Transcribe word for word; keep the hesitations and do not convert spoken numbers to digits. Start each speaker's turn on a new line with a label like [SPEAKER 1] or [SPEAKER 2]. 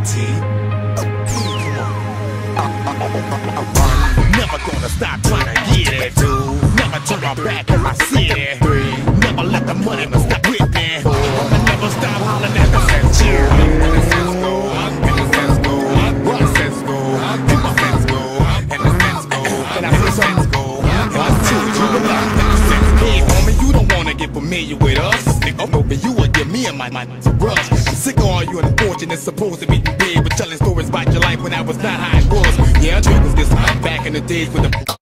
[SPEAKER 1] Never gonna stop trying to get it, dude. Never turn my back on my city. Never let the money stop with me. I never stop hollering at the sense go. And the sense go. And the sense go. And the sense go. And the sense go. And the sense go. And I say sense go. One, two, you will not let the sense go. Hey, homie, you don't wanna get familiar with us. Nigga, hoping you would give me and my mind to rush. I'm sick of all you unfortunate supposed to be big, but telling stories about your life when I was not how it was. Yeah, I was this back in the days with the